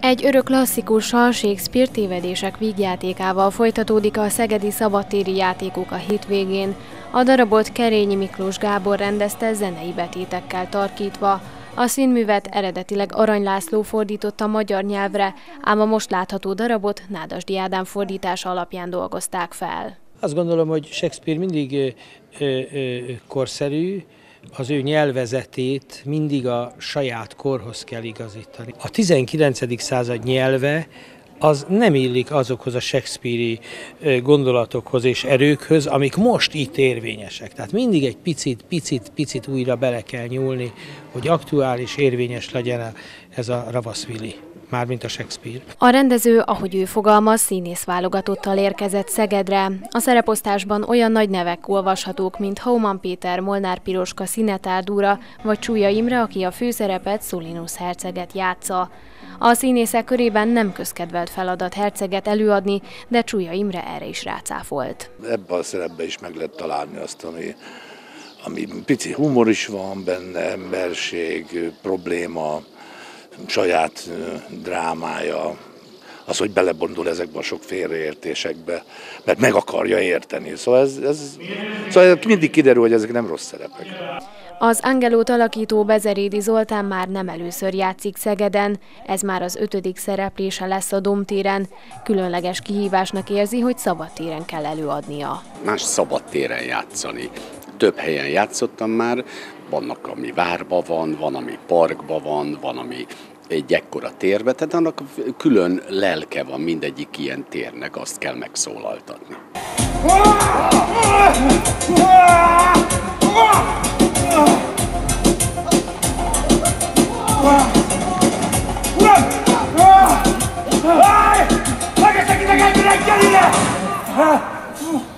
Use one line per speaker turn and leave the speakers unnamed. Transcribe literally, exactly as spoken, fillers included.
Egy örök klasszikussal, Shakespeare tévedések vígjátékával folytatódik a szegedi szabadtéri játékok a hétvégén. A darabot Kerényi Miklós Gábor rendezte zenei betétekkel tarkítva. A színművet eredetileg Arany László fordította magyar nyelvre, ám a most látható darabot Nádasdy Ádám fordítása alapján dolgozták fel.
Azt gondolom, hogy Shakespeare mindig ö, ö, korszerű, az ő nyelvezetét mindig a saját korhoz kell igazítani. A tizenkilencedik század nyelve az nem illik azokhoz a shakespeare-i gondolatokhoz és erőkhöz, amik most itt érvényesek. Tehát mindig egy picit, picit, picit újra bele kell nyúlni, hogy aktuális, érvényes legyen ez a ravaszvili. Mármint a Shakespeare.
A rendező, ahogy ő fogalmaz, színész válogatottal érkezett Szegedre. A szereposztásban olyan nagy nevek olvashatók, mint Hauman Péter, Molnár Piroska, Szinetár Dúra, vagy Csúlya Imre, aki a főszerepet, Szólinusz herceget játsza. A színészek körében nem közkedvelt feladat herceget előadni, de Csúlya Imre erre is rácáfolt.
Ebben a szerepben is meg lehet találni azt, ami, ami pici humor is van benne, emberség, probléma, saját drámája, az, hogy belebondul ezekbe a sok félreértésekbe, mert meg akarja érteni. Szóval ez, ez szóval mindig kiderül, hogy ezek nem rossz szerepek.
Az Angelót alakító Bezerédi Zoltán már nem először játszik Szegeden, ez már az ötödik szereplése lesz a Domtéren. Különleges kihívásnak érzi, hogy szabadtéren kell előadnia.
Más szabadtéren játszani. Több helyen játszottam már, vannak, ami várba van, van, ami parkba van, van, ami egy ekkora térbe, tehát annak külön lelke van mindegyik ilyen térnek, azt kell megszólaltatni.
Megesek ide, egy reggel ide!